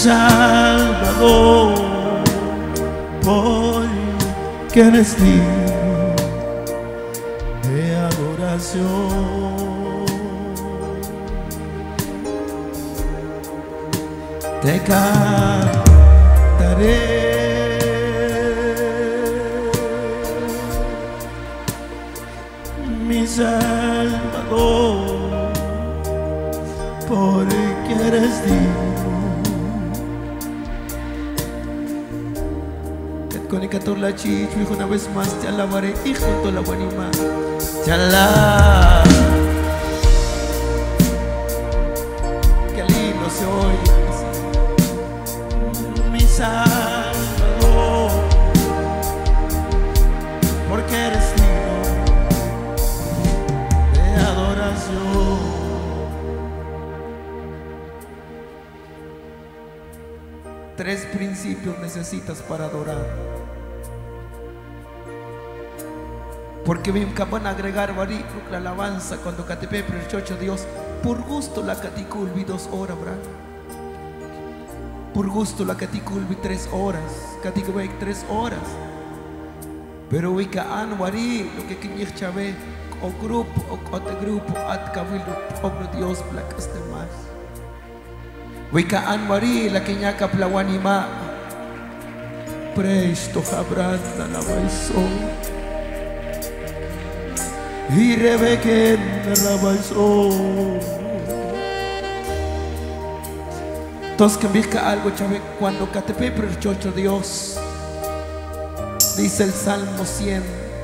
Salvador, porque eres digno de adoración. Te cantaré, mi Salvador, porque eres digno. Con el cantor la chicho, hijo, una vez más te alabaré, y junto a la buenima te alabo. Qué lindo se oye, mi Salvador, porque eres digno de adoración. Tres principios necesitas para adorar. Porque me acaban de agregar la alabanza cuando catepe prechocho Dios por gusto la caticulvi 2 horas, bra. Por gusto la caticulvi 3 horas, caticulvi 3 horas. Pero wika anwari lo que quiñir chave o grupo o otro grupo at cabildo obro Dios placas de más. Wika anwari la quiñaca plawanima presto jabranda la baisó. Y Rebeque la baisó. Entonces que me algo, chave, cuando catepe prechocho Dios, dice el Salmo 100,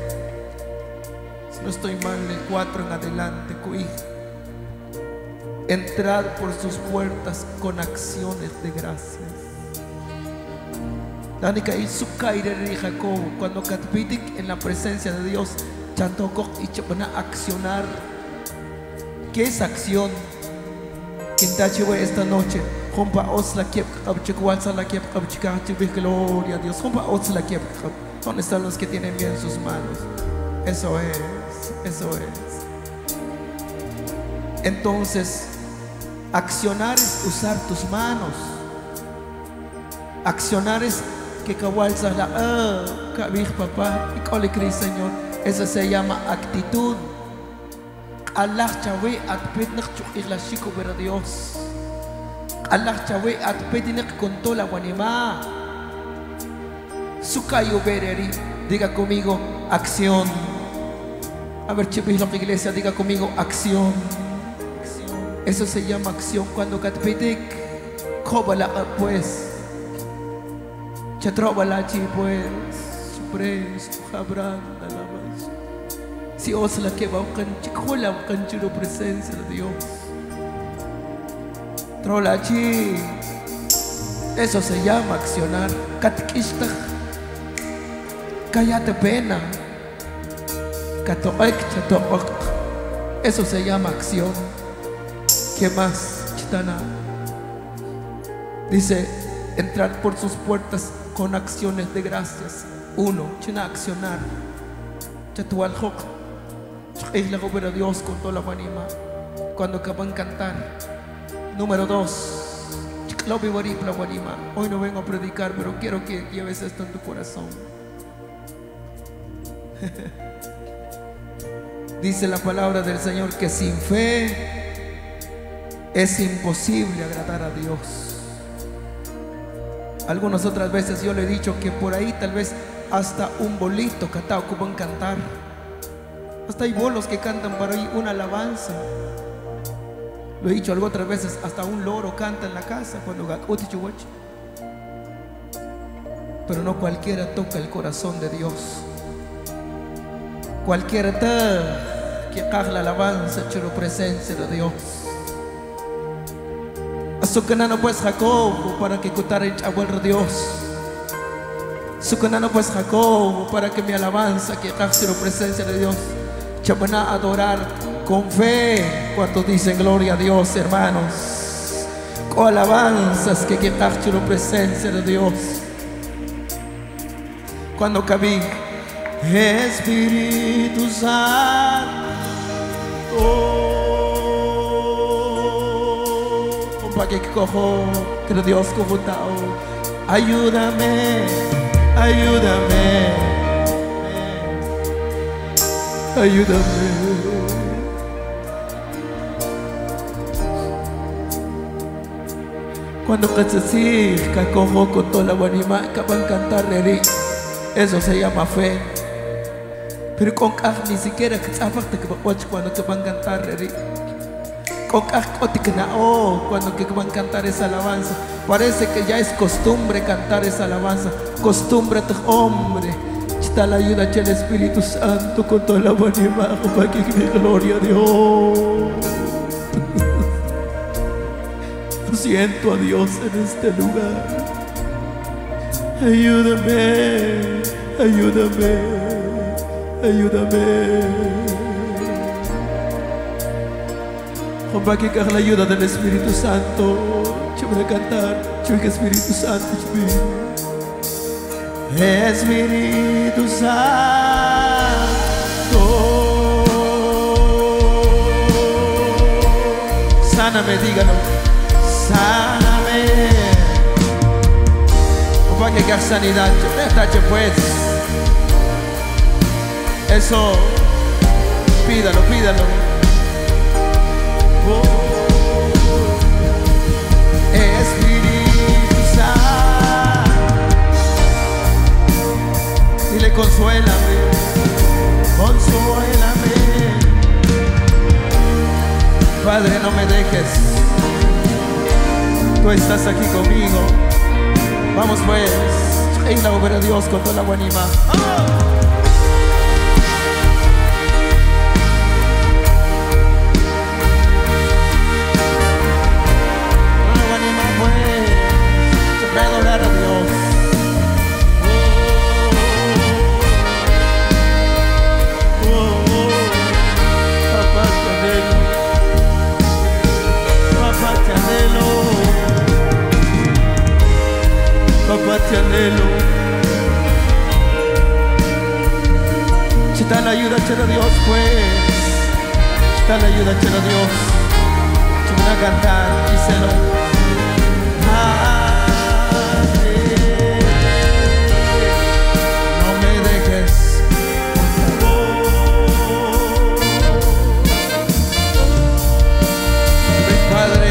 si no estoy mal, el 4 en adelante, cuí. Entrad por sus puertas con acciones de gracias. La única y su caire de Jacob, cuando catepitic en la presencia de Dios, chanto y chapana accionar. ¿Qué es acción? Quintachiwe esta noche, Hompa os la kiep abchikwalsa la kiep abchikachiwe, gloria a Dios. Hompa os la kiep. ¿Dónde están los que tienen bien sus manos? Eso es, eso es. Entonces, accionar es usar tus manos. Accionar es que kawalsa la kabij papá y cole cris Señor. Eso se llama actitud. Allah chawe atpetnak chukir la chico ver Dios. Allah chawe atpetinak con toda la guanima. Sukayo bereri. Diga conmigo acción. A ver, chipis, la iglesia, diga conmigo acción. Eso se llama acción. Cuando katpetik kobala pues chatrobala chi pues supres jabranda la más. Si os la que va un canchicola un canchero presencia de Dios. Trolachi. Eso se llama accionar. Katkishta. Cállate pena. Katoek chatook. Eso se llama acción. ¿Qué más? Chitana. Dice, entrar por sus puertas con acciones de gracias. 1. China accionar. Chatual hok. Es la obra de Dios con toda la anima. Cuando acaban de cantar. Número 2. Hoy no vengo a predicar, pero quiero que lleves esto en tu corazón. Dice la palabra del Señor que sin fe es imposible agradar a Dios. Algunas otras veces yo le he dicho que por ahí tal vez hasta un bolito cantado que van a cantar. Hasta hay bolos que cantan para ahí una alabanza. Lo he dicho algo otras veces, hasta un loro canta en la casa cuando pero no cualquiera toca el corazón de Dios. Cualquiera que haga la alabanza, chulo presencia de Dios. Asukanano pues Jacob para que cutara el abuelo de Dios. Asukanano pues Jacob para que mi alabanza que haga la presencia de Dios. Chabana adorar con fe. ¿Cuántos dicen gloria a Dios, hermanos? Con alabanzas que haga la presencia de Dios. Cuando cabí Espíritu Santo, para que cojo, que Dios cojo tao. Ayúdame, ayúdame, ayúdame. Cuando casasí, que cojo con toda la guanima, que van a cantar reri, eso se llama fe. Pero con ni siquiera que sabes que cuando que van a cantar reri. Cuando que van a cantar esa alabanza, parece que ya es costumbre cantar esa alabanza. Costumbrate, hombre. Está la ayuda del Espíritu Santo con toda la buena imagen para que gloria a Dios. Siento a Dios en este lugar. Ayúdame, ayúdame, ayúdame. Para que la ayuda del Espíritu Santo. Yo voy a cantar. Yo que Espíritu Santo. Espíritu Santo, sáname, dígalo. Sáname. Para que haga sanidad. Yo pues. Eso. Pídalo, pídalo. Espíritu Santo, dile consuélame, consuélame. Padre, no me dejes, tú estás aquí conmigo. Vamos pues, en la obra de Dios con toda la buena imagen. Papá te anhelo. Está la ayuda de Dios pues. Está la ayuda de Dios. Te voy a cantar, díselo. Padre, no me dejes, por favor. Mi Padre.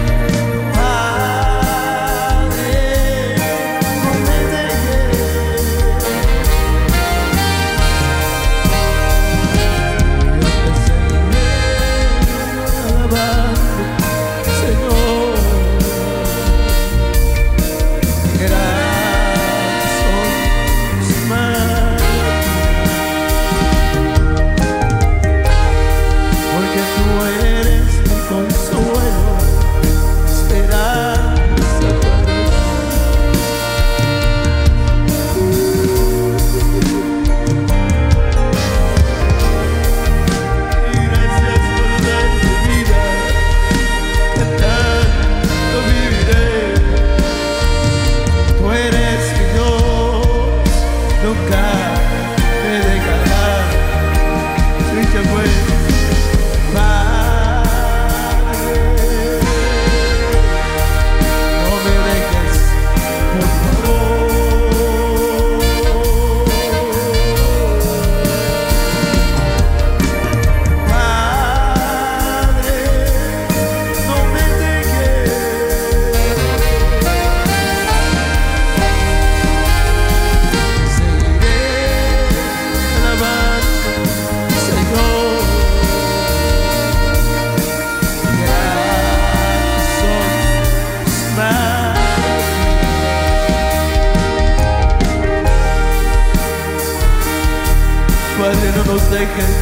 Padre, no nos dejes.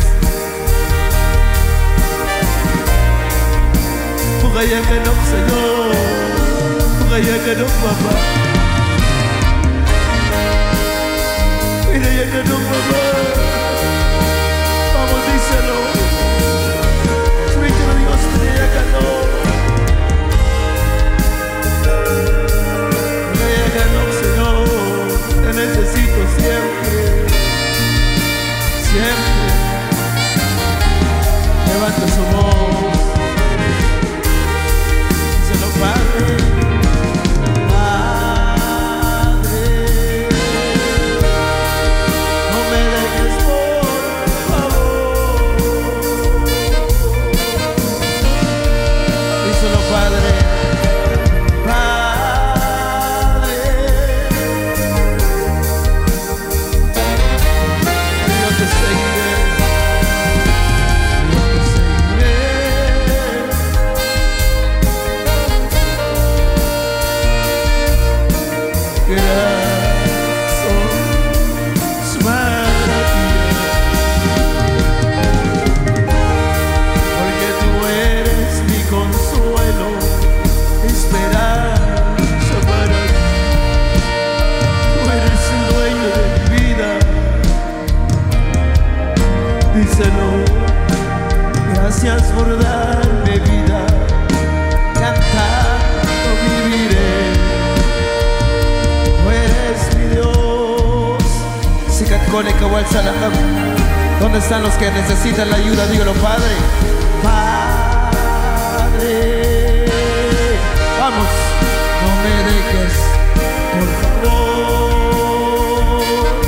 Pugaya que no, Señor. Pugaya que no, papá. Mira ya que no, papá. Vamos, díselo. Espíritu de Dios, mira ya que no. Mira ya que no, Señor. Te necesito siempre. Siempre levanta su voz, se lo paga. gracias por darme vida, cantando viviré. Tú eres mi Dios. Sikatcone Kawal Salam. ¿Dónde están los que necesitan la ayuda? Dígalo, Padre. Padre, vamos, no me dejes, por favor.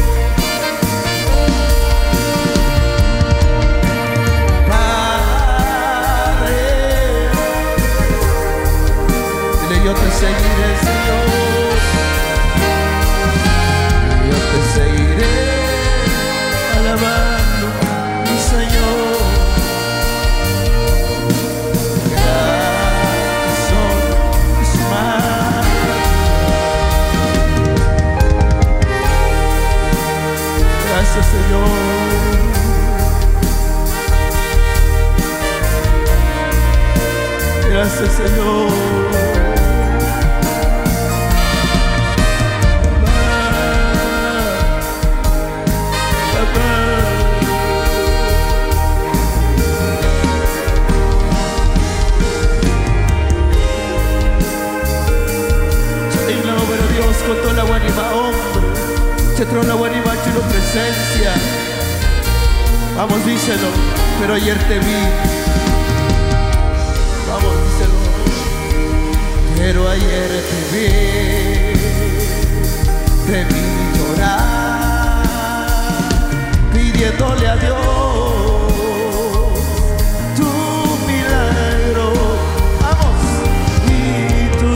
Padre, dile: yo te seguiré, Señor. Yo te seguiré alabando, mi Señor. Grandes son tus maravillas. Gracias, Señor. Gracias, Señor. Con toda la guanima, hombre, se trona la guanima, chulo presencia. Vamos, díselo, pero ayer te vi. Vamos, díselo, pero ayer te vi llorar, pidiéndole a Dios tu milagro. Vamos, y tú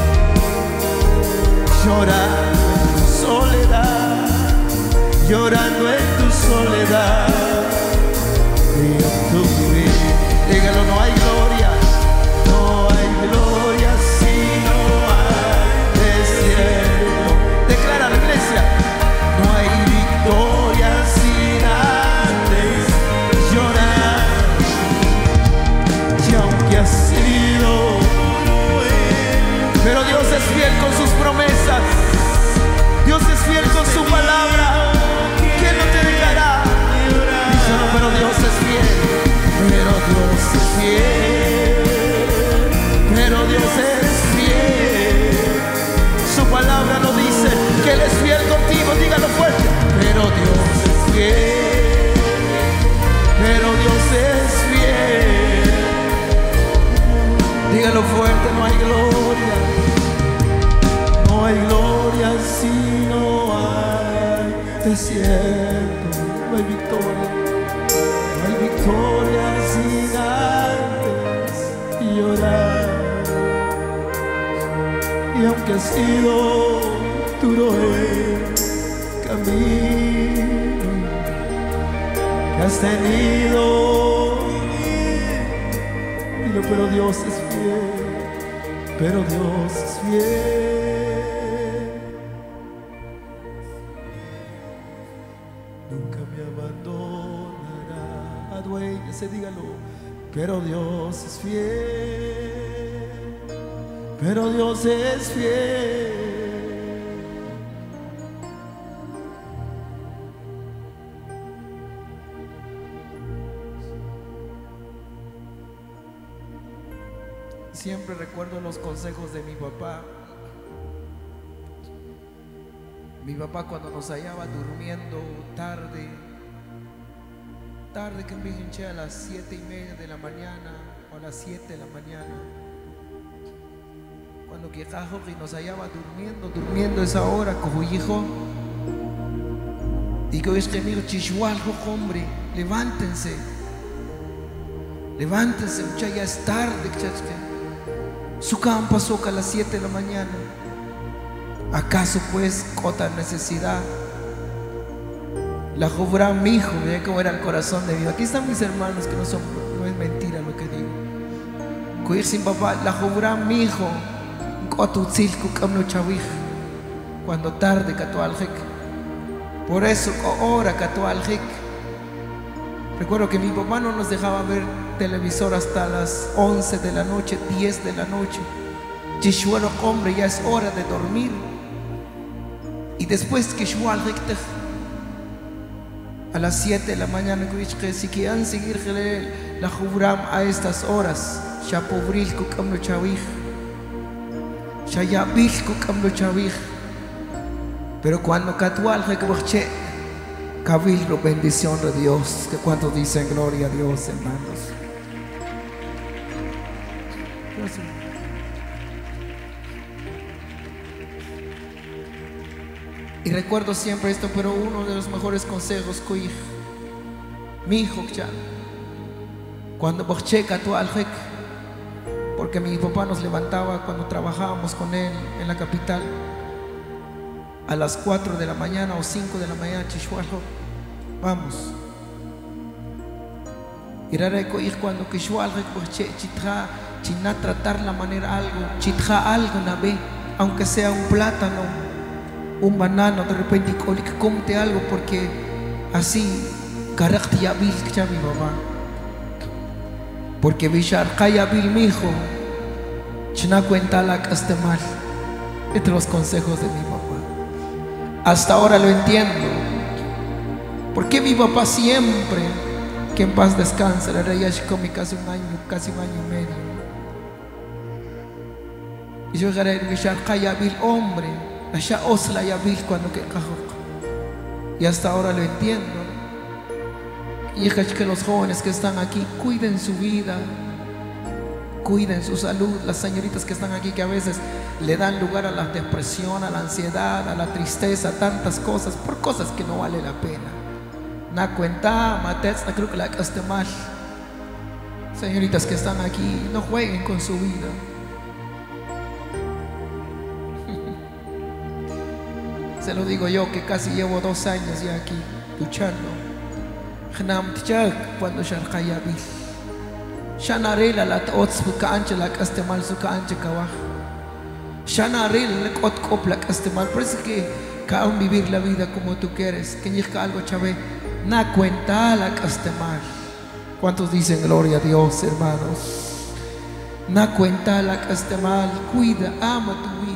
llorando en tu soledad, llorando en tu soledad, y en tu vida. Dígalo: no hay gloria, no hay gloria si no hay desierto. Declara la iglesia: no hay victoria sin antes llorar. Y aunque ha sido, pero Dios es fiel con sus promesas. Dios es fiel con su palabra. ¿Quién no te dejará? Díselo: pero Dios es fiel. Pero Dios es fiel. Pero Dios es fiel. Su palabra nos dice que Él es fiel contigo. Dígalo fuerte: pero Dios es fiel. Pero Dios es fiel. Dígalo fuerte: no hay gloria, no hay gloria si no hay desierto. No hay victoria, no hay victoria sin antes llorar. Y aunque ha sido duro el camino que has tenido, dilo: pero Dios es fiel. Pero Dios es fiel. Nunca me abandonará. Aduéñese, dígalo: pero Dios es fiel. Pero Dios es fiel. Siempre recuerdo los consejos de mi papá. Mi papá, cuando nos hallaba durmiendo tarde que me hinché a las 7:30 de la mañana o a las 7 de la mañana, cuando quejajo y nos hallaba durmiendo esa hora, como hijo, digo: es que amigo chihualjo, hombre, levántense, muchacha, ya es tarde, su cama pasó a las 7 de la mañana. ¿Acaso pues otra necesidad? La jovra mi hijo, mira cómo era el corazón de Dios. Aquí están mis hermanos, que no es mentira lo que digo. Coger sin papá, la jovra mi hijo, cuando tarde catualjek. Por eso ahora catualjek. Recuerdo que mi papá no nos dejaba ver televisor hasta las 11 de la noche, 10 de la noche. Yeshuelo, hombre, ya es hora de dormir. Y después que a las 7 de la mañana, si quieren seguir la jubram a estas horas, ya pobril cucamlo chavij, ya yabil cucamlo chavij, pero cuando catual recuerche, cabildo bendición de Dios, que cuando dicen gloria a Dios, hermanos. Gracias. Y recuerdo siempre esto, pero uno de los mejores consejos que mi hijo ya, cuando bocheca tu alrek, porque mi papá nos levantaba cuando trabajábamos con él en la capital a las 4 de la mañana o 5 de la mañana, chishuajo, vamos. Y rareko ir cuando chishualrek boche chitra china tratar la manera algo, chitra algo na ve, aunque sea un plátano, un banano, de repente comte algo, porque así carácter yabil que mi mamá, porque bishar kayabil mi hijo china cuenta la que esté mal. Entre los consejos de mi papá hasta ahora lo entiendo, porque mi papá siempre, que en paz descanse, la rey Ashikomi casi un año y medio, y yo llegaré a bishar kayabil hombre Asha osla yabil cuando que cajok. Y hasta ahora lo entiendo. Y es que los jóvenes que están aquí cuiden su vida, cuiden su salud. Las señoritas que están aquí, que a veces le dan lugar a la depresión, a la ansiedad, a la tristeza, tantas cosas, por cosas que no vale la pena. Na cuenta, matets, na creo que la esté mal. Señoritas que están aquí, no jueguen con su vida. Se lo digo yo, que casi llevo 2 años ya aquí luchando. Cuando Sharkayabi Shanarela la ots cancha la castemal su cancha cabaj. Shanarela la ot copla castemal. Parece que cada uno vivir la vida como tú quieres. Que llega algo chave. Na cuenta la castemal. ¿Cuántos dicen gloria a Dios, hermanos? Na cuenta la castemal. Cuida, ama tu vida.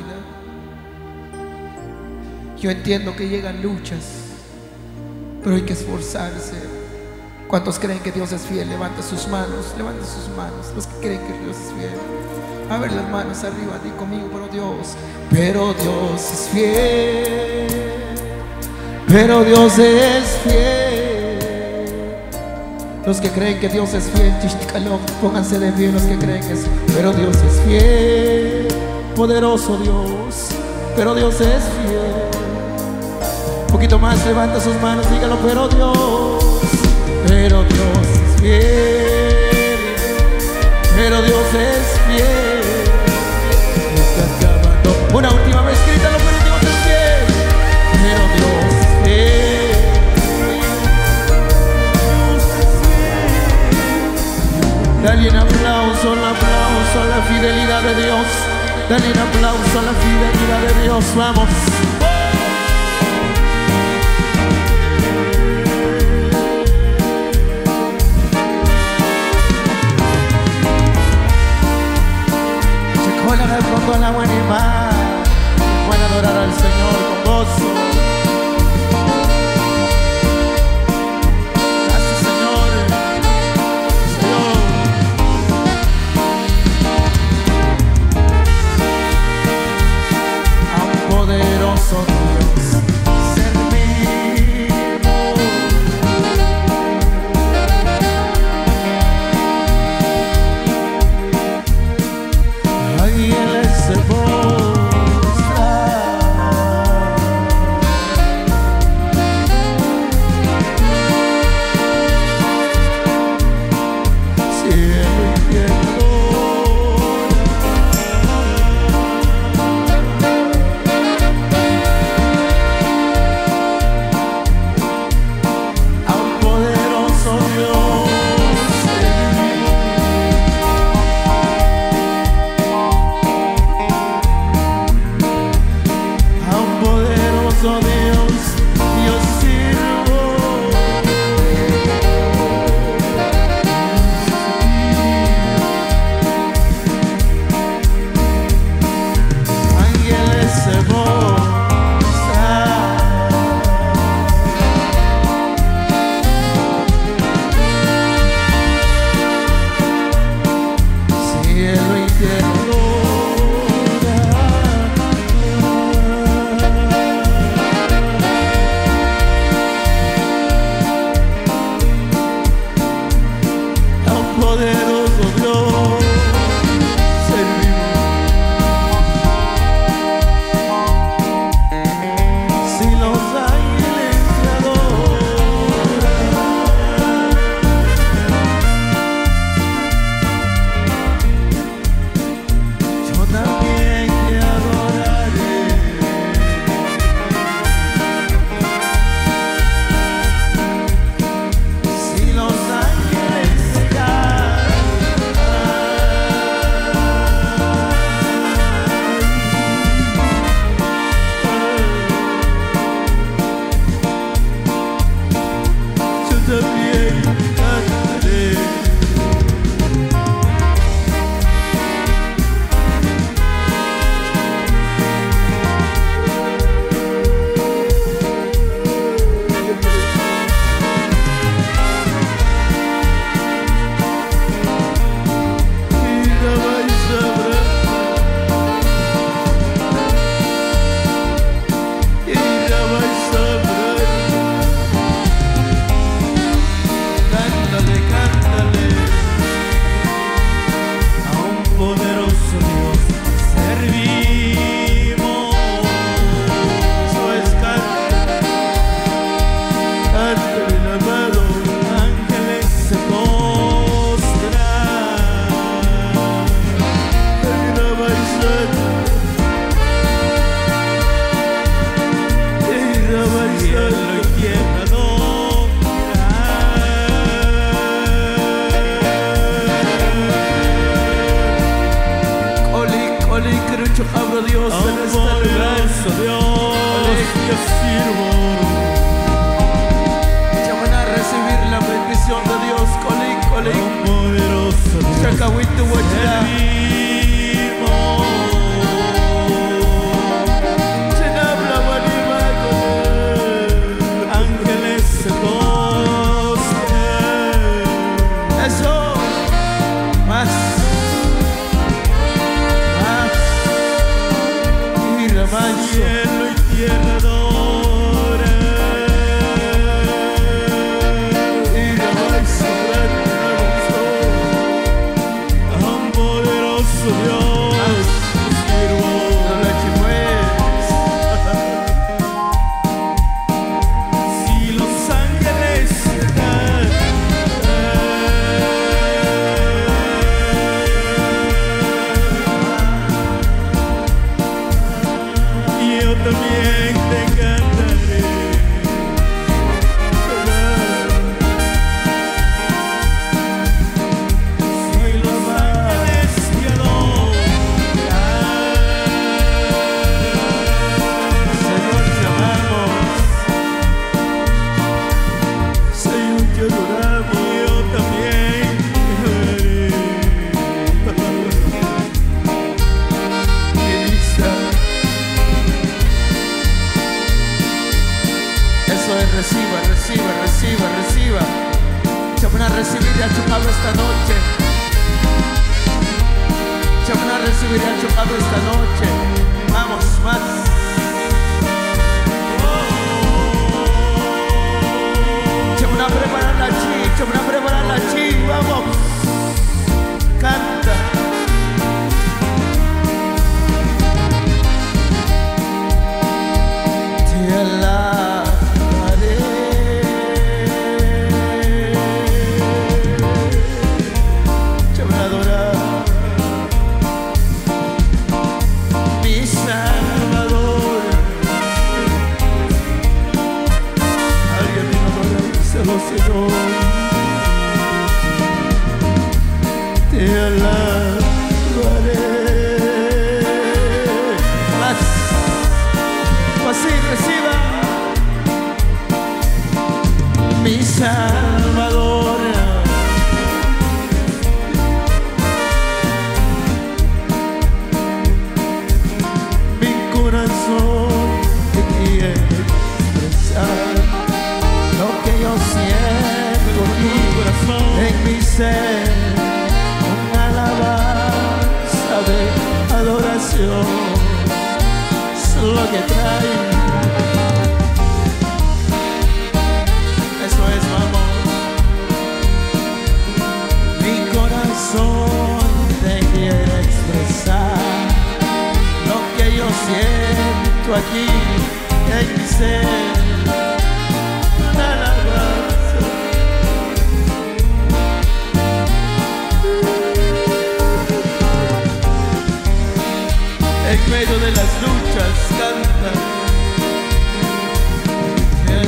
Yo entiendo que llegan luchas, pero hay que esforzarse. ¿Cuántos creen que Dios es fiel? Levanta sus manos, los que creen que Dios es fiel. A ver las manos arriba, di conmigo, pero Dios es fiel, pero Dios es fiel. Los que creen que Dios es fiel, pónganse de pie los que creen que es, pero Dios es fiel, poderoso Dios, pero Dios es fiel. Un poquito más, levanta sus manos, dígalo, pero Dios es fiel, pero Dios es fiel. Está acabando. Una última vez, grítalo, pero Dios es fiel, pero Dios es fiel. Dale un aplauso a la fidelidad de Dios. Dale un aplauso a la fidelidad de Dios, vamos. Con la buena imagen, pueden adorar al Señor con gozo. Gracias, Señor. A un poderoso Dios servimos. Ay, Él es el poder. poderoso Dios servimos. Si los ángeles te adoran, yo también te adoraré. Si los ángeles te yo también cantaré. Cántale, cántale a un poderoso Dios servimos. Eso es cántale, amado. Ángeles se postran. Cielo y tierra Coli, Crucho, abro Dios en este lugar. Dios, yo sirvo. Ya van a recibir la bendición de Dios. Coli, poderoso Dios. Chacahuito, Huachá. Ángeles se postran. Eso, más. Cielo y tierra adoran. Y la vais a a un poderoso Dios sirvo. Si los ángeles yo también te cantaré. Si los ángeles te adoran, Señor, te amamos. Señor, te adoramos. Yo también te adoraré. Eso es, reciba. Ya van a recibir a Chocado esta noche. Ya van a recibir a Chocado esta noche. Vamos, más. Ya van a preparar la chi, vamos. Canta. Te alabaré. Te voy a adorar, mi Salvador. Alguien me adora, díselo, Señor. Te alabaré. Más así, reciba. Mi Salvador, mi corazón te quiere expresar lo que yo siento en mi ser, un alabanza. siento aquí en mi ser una alabanza. En medio de las luchas canta el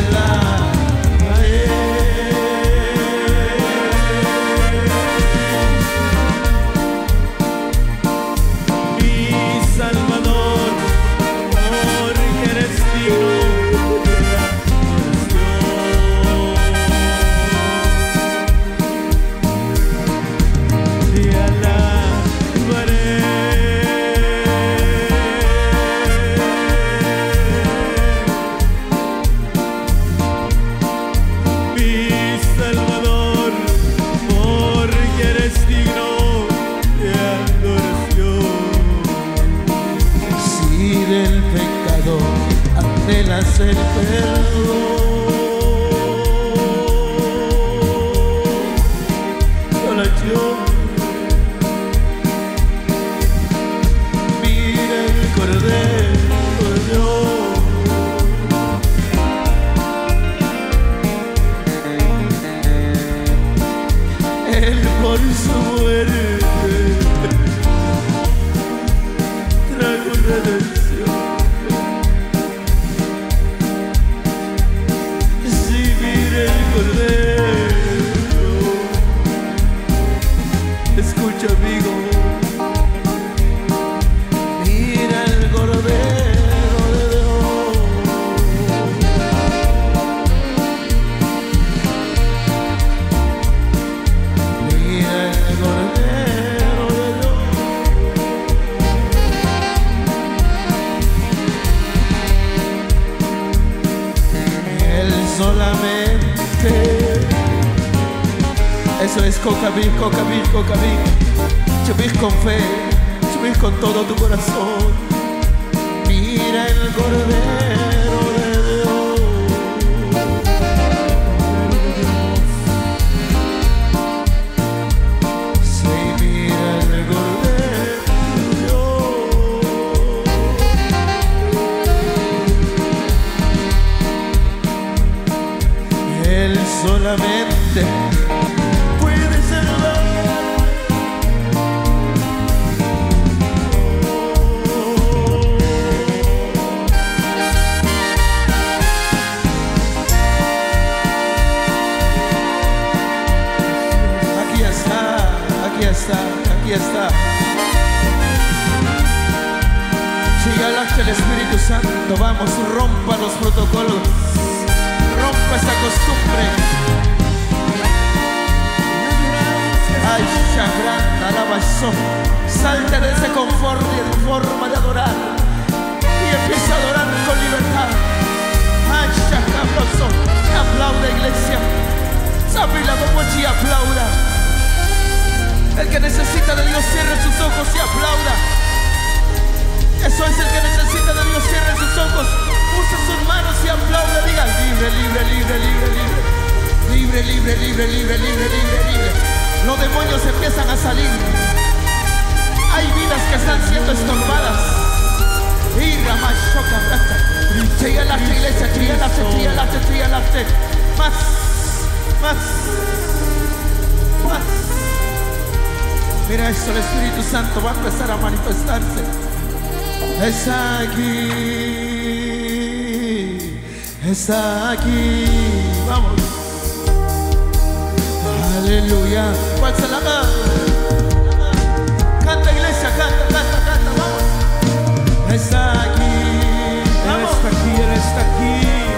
anhelas el perdón, solo yo. Mira el Cordero de Dios, Él por su muerte trajo redención. Escucha, amigo, mira el Cordero de Dios. Mira el Cordero de Dios. Él solamente. Eso es Cocabig, Cocabig, Cocabig. Chubis con fe, chubis con todo tu corazón. Mira el Cordero de Dios. Sí, mira el Cordero de Dios. Él solamente aquí está. Llega el Espíritu Santo, vamos, rompa los protocolos, rompa esa costumbre. Ay, Shagran, alabazo, salte de ese confort y de forma de adorar y empieza a adorar con libertad. Ay, Shagabroso, aplauda, iglesia. Sabila Momochi, aplauda. El que necesita de Dios cierre sus ojos y aplauda. Eso es, el que necesita de Dios cierre sus ojos, use sus manos y aplauda. Diga libre, libre, libre, libre, libre. Libre, libre, libre, libre, libre, libre, libre. Los demonios empiezan a salir. Hay vidas que están siendo estorbadas. Y Ramashoka Rasta. Chayalaste, iglesia, chayalaste, chayalaste, chayalaste. Más, más, más. Mira esto, el Espíritu Santo va a empezar a manifestarse. Está aquí, está aquí. Vamos. Aleluya. ¿Cuál se la da? Canta, iglesia, canta, canta, canta. Vamos. Está aquí. Él está aquí, Él está aquí.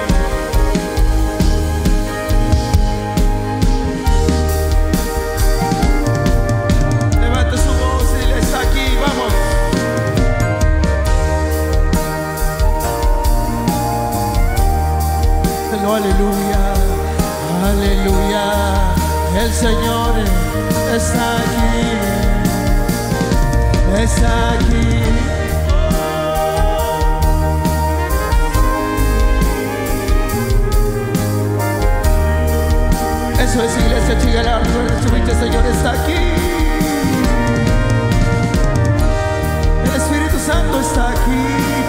Aleluya, aleluya, el Señor está aquí, está aquí. Eso es, iglesia, chigala, el Señor está aquí. El Espíritu Santo está aquí.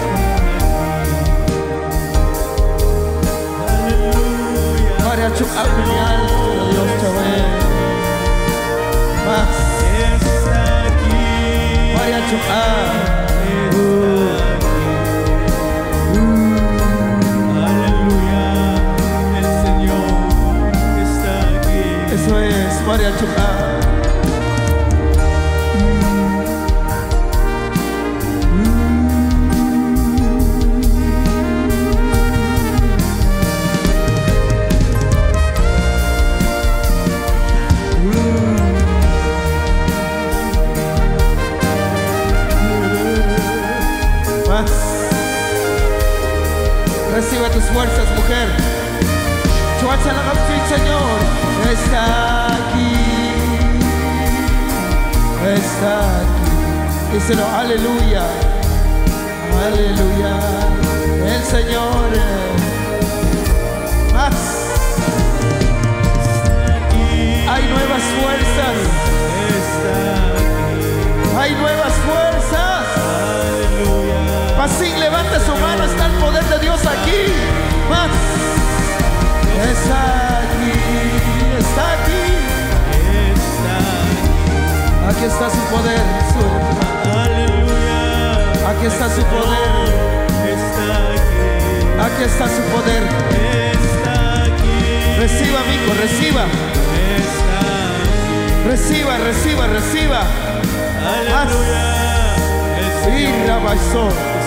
Aleluya, el Señor está aquí. Eso es, María Chuca. Recibe tus fuerzas, mujer. Chuacha la canción, Señor. Está aquí. Está aquí. Díselo, aleluya. Aleluya. El Señor. Más. Hay nuevas fuerzas. Hay nuevas fuerzas. Pasín, levanta su mano, está el poder de Dios aquí. Más. Está aquí, está aquí. Aquí está su poder. Aleluya. Aquí está su poder. Aquí está su poder. Reciba, amigo, reciba. Reciba, reciba, reciba. Aleluya. Y rabazó.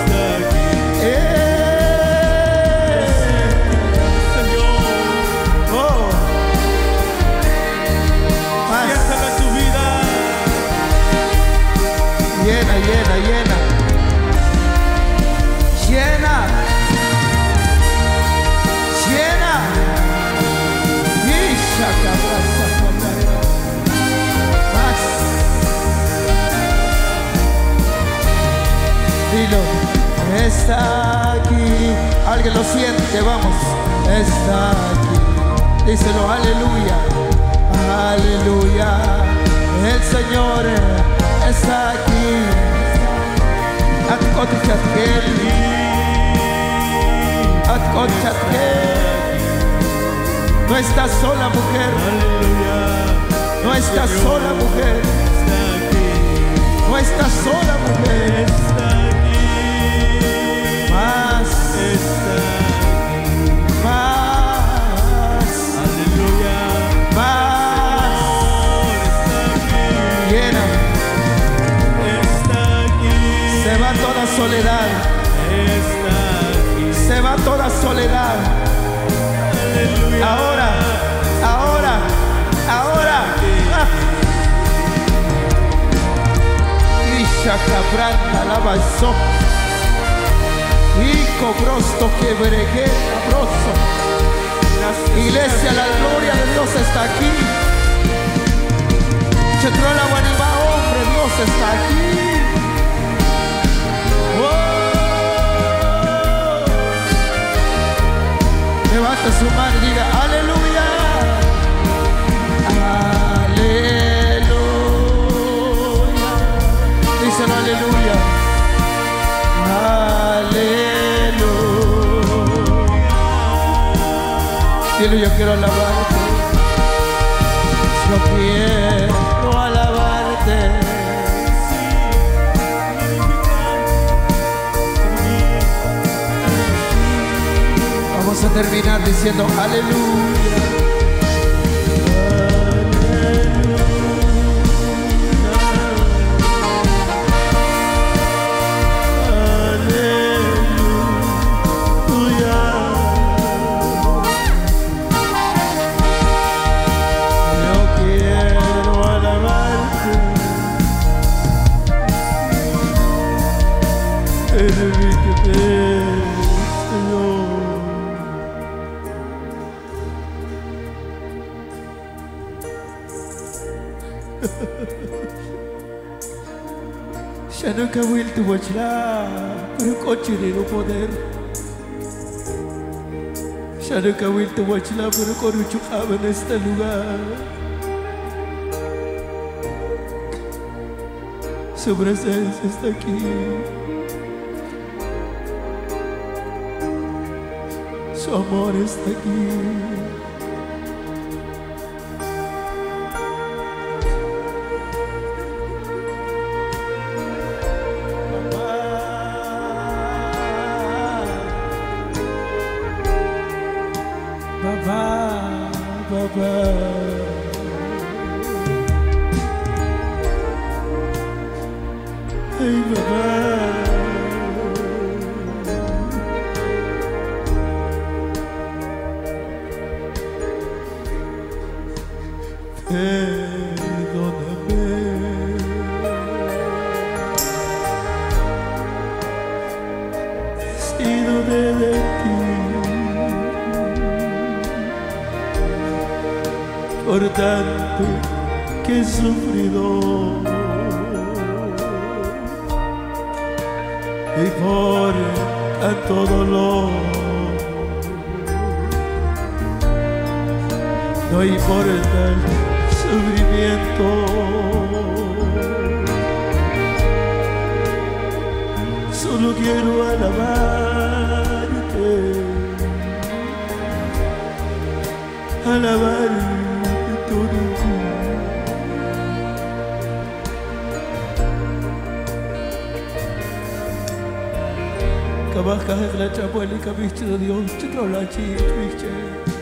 Llena, llena, llena. Llena. Llena. Más. Dilo. Está aquí. Alguien lo siente, vamos. Está aquí. Díselo, aleluya. Aleluya. El Señor está aquí. No estás sola, mujer. No estás sola, mujer. No estás sola, mujer. Más. Más. Más. Llena. Se va toda soledad. Se va toda soledad. Ahora, ahora, ahora. Isha cabranta la balsó. Y cobrosto que bregué cabroso. Iglesia, la gloria de Dios está aquí. Chetrola Guanibá, hombre, Dios está aquí. Levanta su mano y diga aleluya. Aleluya. Díselo aleluya. Aleluya. Dile, yo quiero alabarte. Yo quiero alabarte. Vamos a terminar diciendo aleluya. Ya no cabuil tu bochla, pero coche de no poder. Ya no cabuil tu bochla, pero coruchucaba en este lugar. Su presencia está aquí. Su amor está aquí. Ay, papá. Perdóname. He sido de ti por tanto que he sufrido y por tanto dolor. No importa el sufrimiento, solo quiero alabarte, alabarte todo. Kabah kahit la chapoli kabich do Dios, chitro la chi twiche.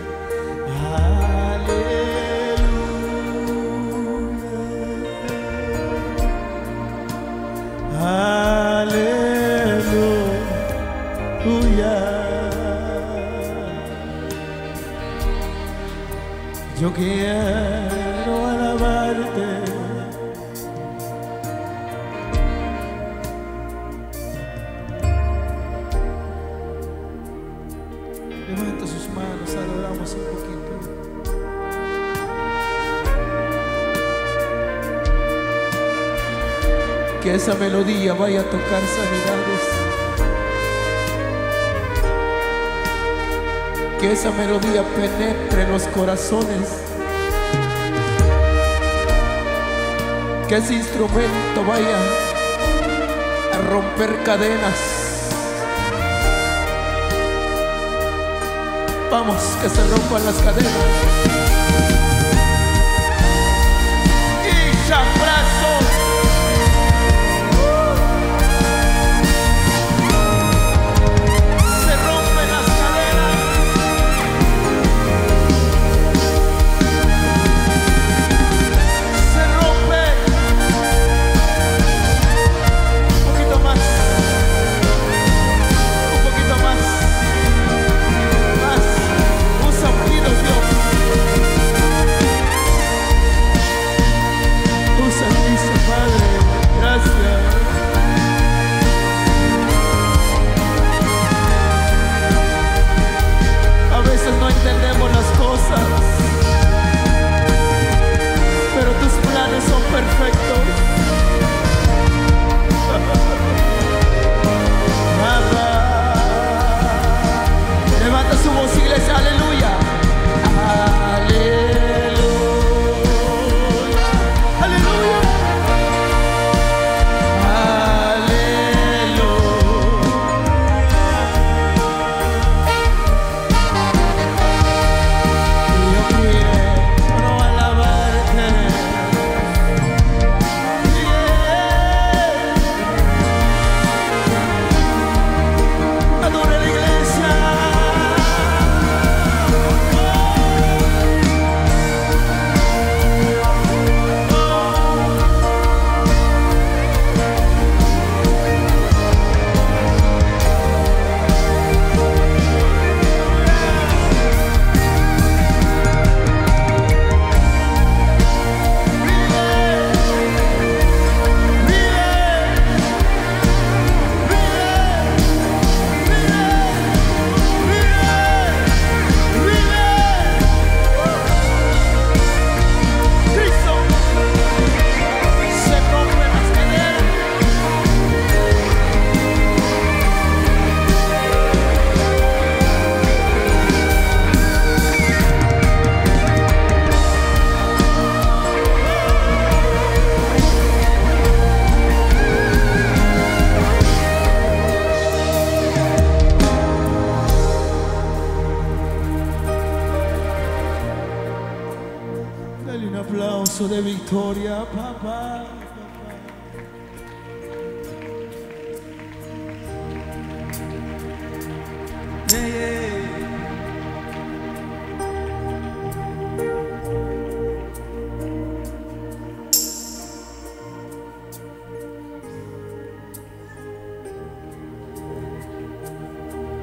Yo quiero alabarte. Levanta sus manos, adoramos un poquito. Que esa melodía vaya a tocar sanidades. Que esa melodía penetre en los corazones. Que ese instrumento vaya a romper cadenas. Vamos, que se rompan las cadenas. Y abrazo. Se rompen las cadenas. Se rompen. Un poquito más. Un poquito más. Padre, gracias. A veces no entendemos las cosas, pero tus planes son perfectos. Levanta su voz, iglesia, aleluya. De victoria, papá.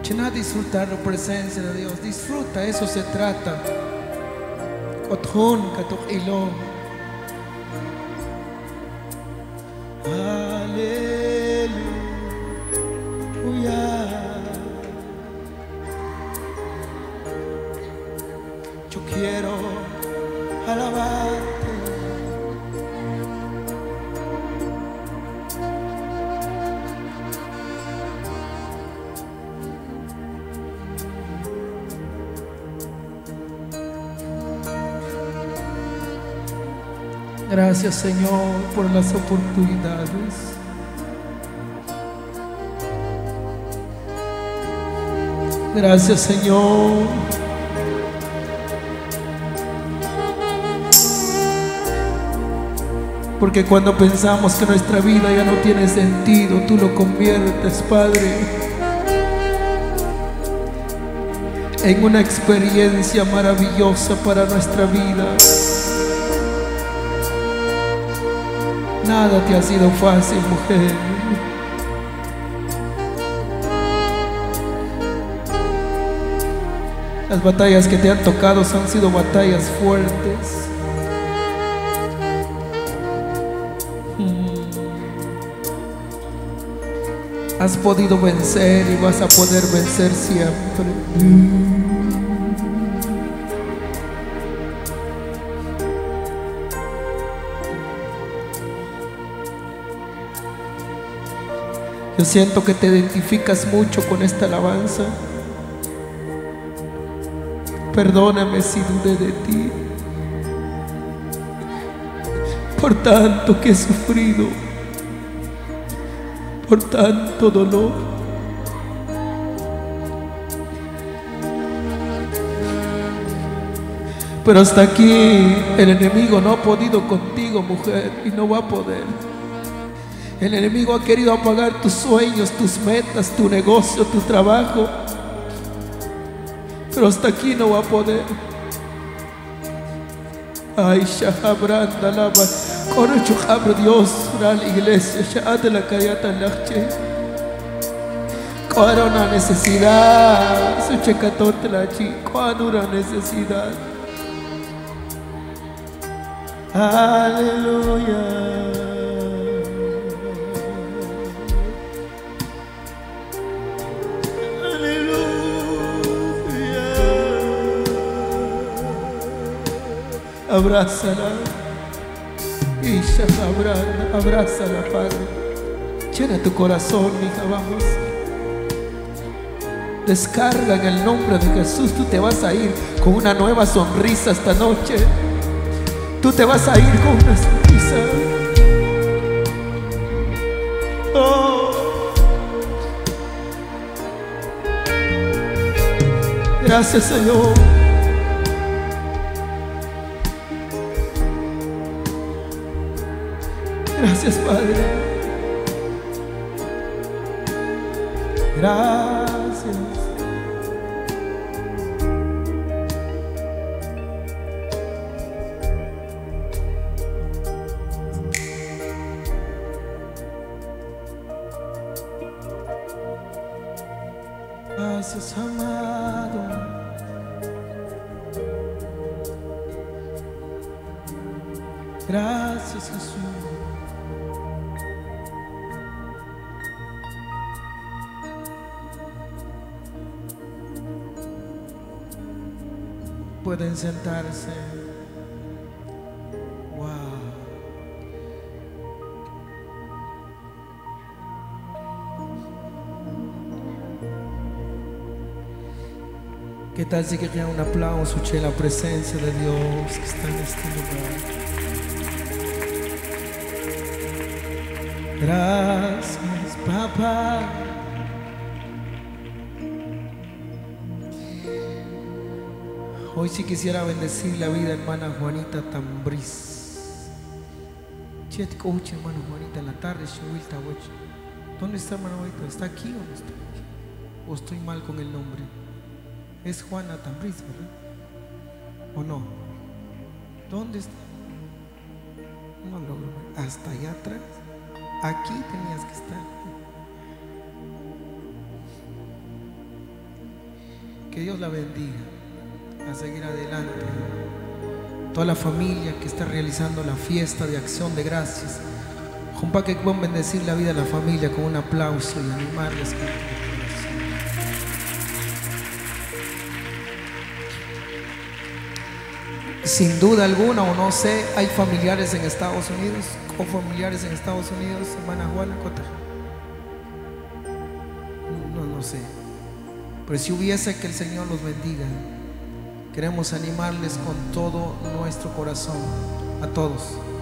Chena, disfrutar la presencia de Dios. Disfruta, eso se trata. Otjón, katok ilo. Aleluya. Yo quiero alabarte. Gracias, Señor, por las oportunidades. Gracias, Señor. Porque cuando pensamos que nuestra vida ya no tiene sentido, tú lo conviertes, Padre, en una experiencia maravillosa para nuestra vida. Nada te ha sido fácil, mujer. Las batallas que te han tocado han sido batallas fuertes. Has podido vencer y vas a poder vencer siempre. Yo siento que te identificas mucho con esta alabanza. Perdóname si dudé de ti, por tanto que he sufrido, por tanto dolor. Pero hasta aquí el enemigo no ha podido contigo, mujer, y no va a poder. El enemigo ha querido apagar tus sueños, tus metas, tu negocio, tu trabajo, pero hasta aquí no va a poder. Ay, Shahabranda lava, Corocho abre Dios, la iglesia, Shahate la callata lache. Cuando una necesidad, su checatote la chi, cuando una necesidad. Aleluya. Abrázala, Isha, abrázala, Padre. Llena tu corazón, hija, vamos. Descarga en el nombre de Jesús. Tú te vas a ir con una nueva sonrisa esta noche. Tú te vas a ir con una sonrisa. Oh. Gracias, Señor. Gracias, Padre. Gracias. Gracias, amado. Gracias, Jesús. Pueden sentarse. Wow. ¿Qué tal si querían un aplauso, che, la presencia de Dios que está en este lugar? Gracias, papá. Hoy sí quisiera bendecir la vida, hermana Juanita Tambriz. Chet coach, hermana Juanita, en la tarde, ¿dónde está, hermana Juanita? ¿Está aquí o no está aquí? ¿O estoy mal con el nombre? Es Juana Tambriz, ¿verdad? ¿O no? ¿Dónde está? No logro ver. Hasta allá atrás. Aquí tenías que estar. Que Dios la bendiga a seguir adelante. Toda la familia que está realizando la fiesta de acción de gracias, junpa que puedan bendecir la vida de la familia con un aplauso y animarles con todo el corazón. Sin duda alguna, o no sé, hay familiares en Estados Unidos, o familiares en Estados Unidos, hermana Juana Cota. No sé. Pero si hubiese, que el Señor los bendiga. Queremos animarles con todo nuestro corazón, a todos,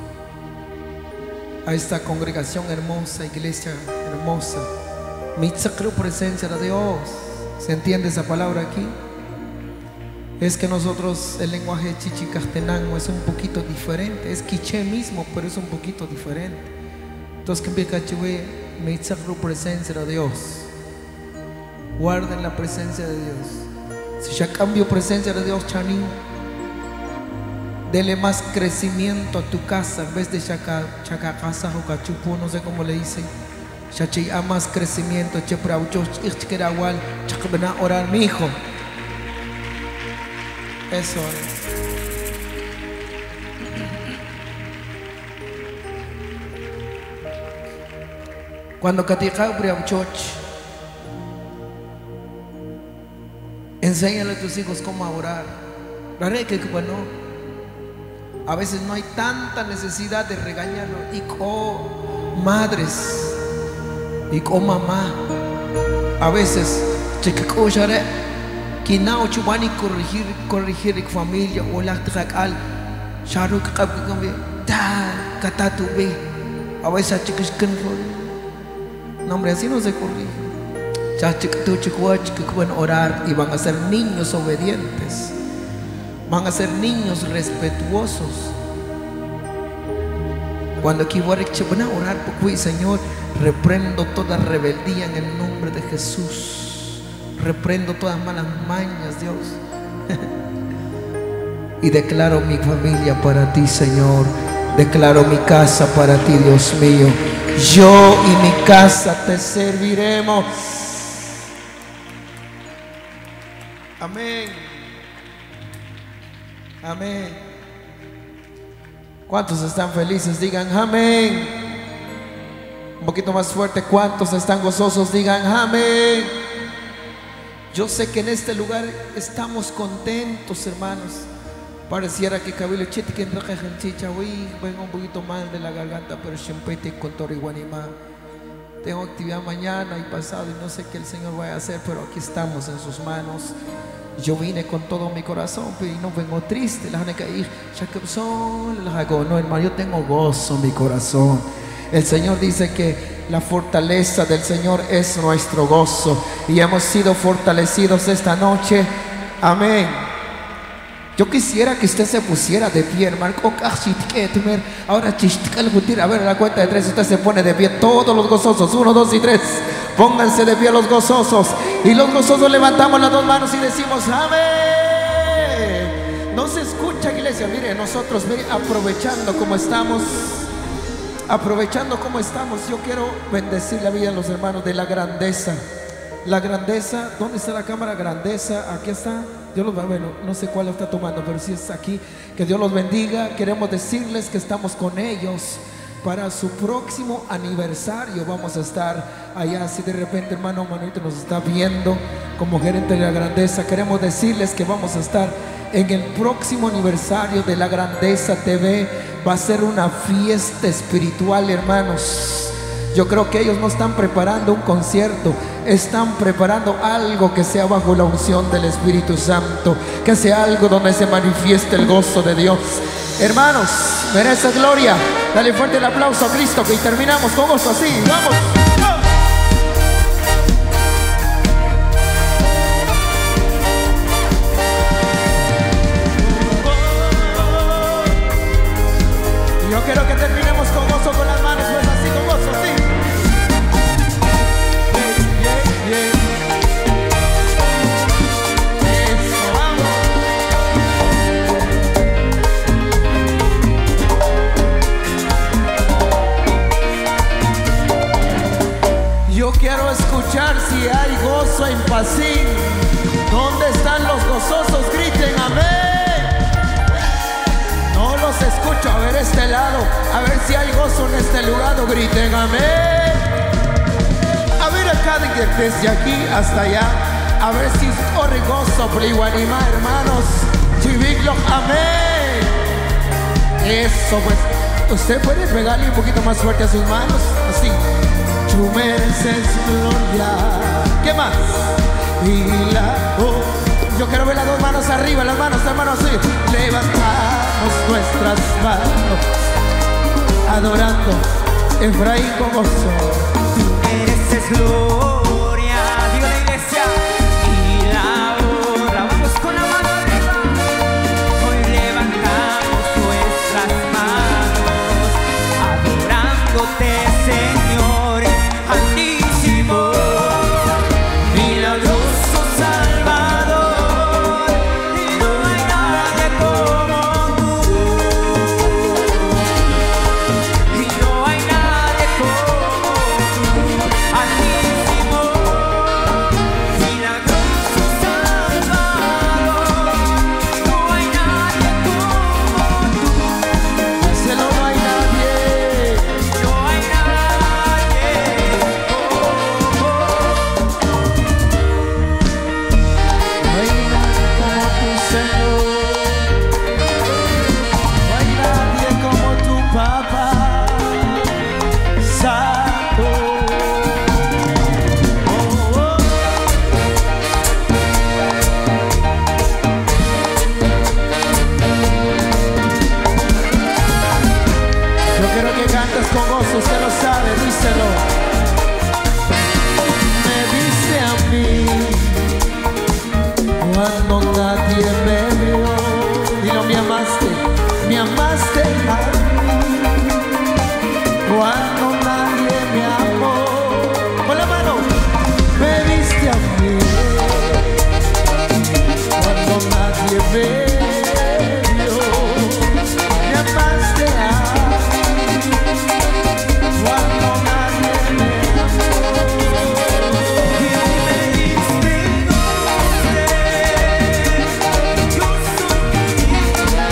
a esta congregación hermosa, iglesia hermosa. Mitzakru, presencia de Dios. ¿Se entiende esa palabra aquí? Es que nosotros, el lenguaje chichicastenango es un poquito diferente. Es quiché mismo, pero es un poquito diferente. Entonces, que empieza Mitzakru, presencia de Dios. Guarden la presencia de Dios. Si ya cambio presencia de Dios, Chani, dele más crecimiento a tu casa en vez de chacacasa o cachupo, no sé cómo le dicen. Chachi a más crecimiento, cheprauchos, ichkerahual, chacabena orar, mi hijo. Eso es. Cuando katika briauchoch, enséñale a tus hijos cómo orar. A veces no hay tanta necesidad de regañarlo. Y con madres, y con mamá, a veces que no chubani corregir familia o la tracal sharuk a veces no, hombre, así no se corrige. Van a orar y van a ser niños obedientes, van a ser niños respetuosos. Cuando aquí van a orar, porque Señor, reprendo toda rebeldía en el nombre de Jesús, reprendo todas malas mañas, Dios. Y declaro mi familia para ti, Señor. Declaro mi casa para ti, Dios mío. Yo y mi casa te serviremos. Amén. Amén. ¿Cuántos están felices? Digan amén. Un poquito más fuerte. ¿Cuántos están gozosos? Digan amén. Yo sé que en este lugar estamos contentos, hermanos. Pareciera que cabello chit que vengo un poquito mal de la garganta, pero siempre con Torihuanima. Tengo actividad mañana y pasado y no sé qué el Señor va a hacer, pero aquí estamos en sus manos. Yo vine con todo mi corazón y no vengo triste. No, hermano, yo tengo gozo en mi corazón. El Señor dice que la fortaleza del Señor es nuestro gozo y hemos sido fortalecidos esta noche. Amén. Yo quisiera que usted se pusiera de pie, hermano. Ahora, a ver, a la cuenta de 3, usted se pone de pie. Todos los gozosos, 1, 2 y 3. Pónganse de pie los gozosos. Y los gozosos levantamos las dos manos y decimos amén. No se escucha, iglesia. Mire, nosotros aprovechando como estamos. Yo quiero bendecir la vida de los hermanos de la grandeza. La grandeza, ¿dónde está la cámara? Grandeza, aquí está. Dios los va a ver, no sé cuál está tomando, pero si es aquí, que Dios los bendiga. Queremos decirles que estamos con ellos para su próximo aniversario. Vamos a estar allá. Si de repente hermano Manuelito nos está viendo como gerente de la grandeza, queremos decirles que vamos a estar en el próximo aniversario de la Grandeza TV. Va a ser una fiesta espiritual, hermanos. Yo creo que ellos no están preparando un concierto, están preparando algo que sea bajo la unción del Espíritu Santo, que sea algo donde se manifieste el gozo de Dios. Hermanos, merece gloria. Dale fuerte el aplauso a Cristo, que terminamos con gozo así. ¡Vamos! Yo quiero que terminemos con gozo, con las manos, pues así, con gozo, así. Yo quiero escuchar si hay gozo en Pacín. ¿Dónde está gozosos griten amén. No los escucho, a ver este lado, a ver si hay gozo en este lugar, griten amén. A ver acá desde aquí hasta allá, a ver si corre gozo, Pliwanima, hermanos. Chiviglo, amén. Eso pues, usted puede pegarle un poquito más fuerte a sus manos, así. Tú mereces gloria. ¿Qué más? Y yo quiero ver las dos manos arriba, las manos, hermanos, así. Levantamos nuestras manos, adorando Efraín con gozo. Mereces gloria, diga la iglesia, y la honra. Vamos con la mano arriba. Hoy levantamos nuestras manos, adorándote, Señor altísimo, milagroso Salvador, y no hay nadie como tú, y no hay nadie como tú. Altísimo, milagroso Salvador, no hay nadie como tú. Díselo, no hay nadie. No hay nadie como No hay nadie como tu Señor. No hay nadie como tu papá santo. Oh, oh. Yo quiero que cantes con gozo, usted lo sabe, díselo. Me diste a mí cuando nadie me vio. Dilo, me amaste a mí cuando nadie me amó. Con la mano, me diste a mí cuando nadie me vio. Me amaste a mí cuando nadie me amó. y me diste nombre. Yo soy tu niña,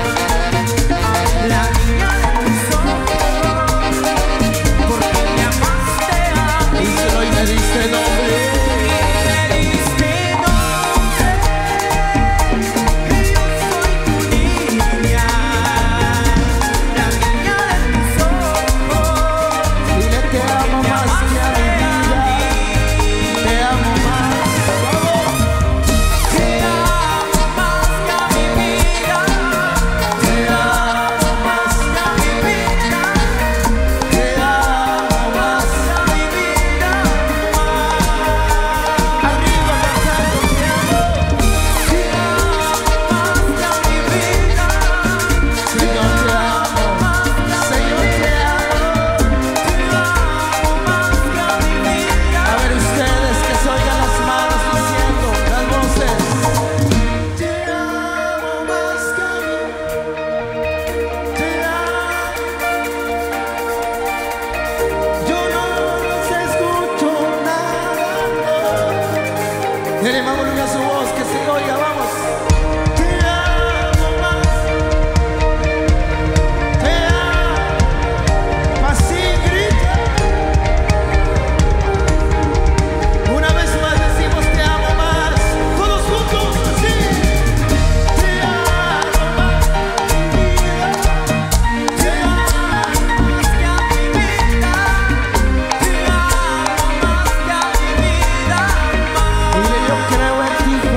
la niña de tus ojos, porque me amaste a mí. Díselo y me diste nombre. Y me diste nombre, que yo soy tu niña, la niña de tus ojos. Dile te amo más que a mi vida. Te amo más. Te amo más que a mi vida, Te amo más. que a mi vida, Te amo más. que a mi vida, Arriba cantando te amo. te amo más que a mi vida, Señor te amo. Señor te amo. te amo más que a mi vida. A ver ustedes que se oigan las manos diciendo las voces. Te amo más que a mí. Te amo. Yo no los escucho nada. Dele más volumen a su voz que se oiga, vamos. Te amo más. Te amo. Así grita. Una vez más decimos te amo más. Todos juntos, así. Te amo más, mi vida. Te amo Más que a mi vida, te amo más que a mi vida, Dile, yo creo en ti,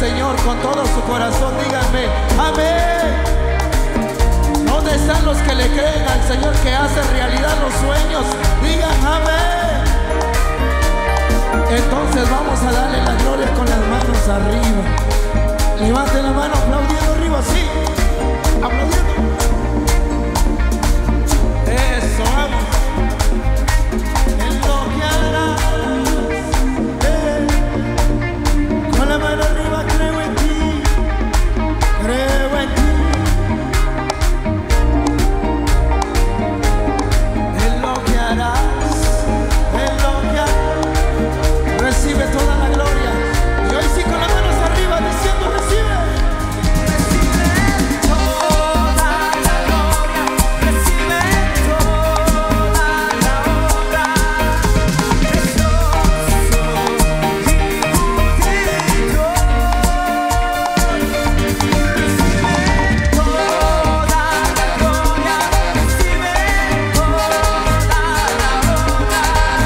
Señor con todo su corazón, díganme, amén. ¿Dónde están los que le creen al Señor que hace realidad los sueños? Digan amén. Entonces vamos a darle la gloria con las manos arriba. Levanten la mano aplaudiendo arriba, sí. Aplaudiendo. Eso, vamos. En lo que harás, con la mano arriba, creo en ti, creo en ti. En lo que harás, recibe toda la gloria. Y hoy sí con las manos arriba diciendo recibe. Recibe toda la gloria, recibe toda la honra, precioso y único. Recibe toda la gloria, recibe toda la honra,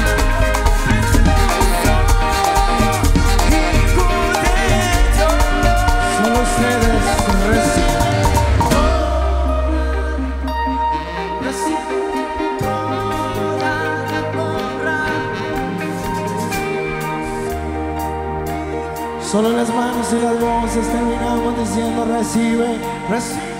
Solo ustedes reciben. Solo las manos y las voces terminamos diciendo recibe, recibe.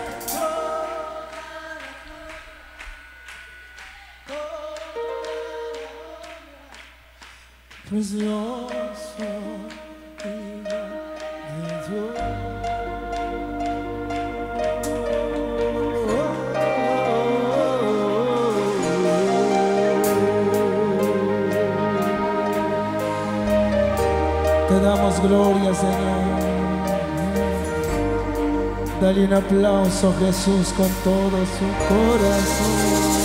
Precioso Hijo de Dios. Te damos gloria, Señor. Dale un aplauso a Jesús con todo su corazón.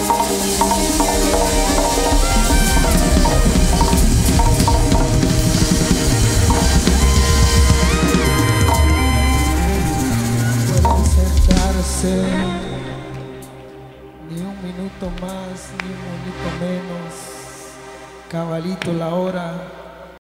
Pueden sentarse. Ni un minuto más, ni un minuto menos. Cabalito la hora.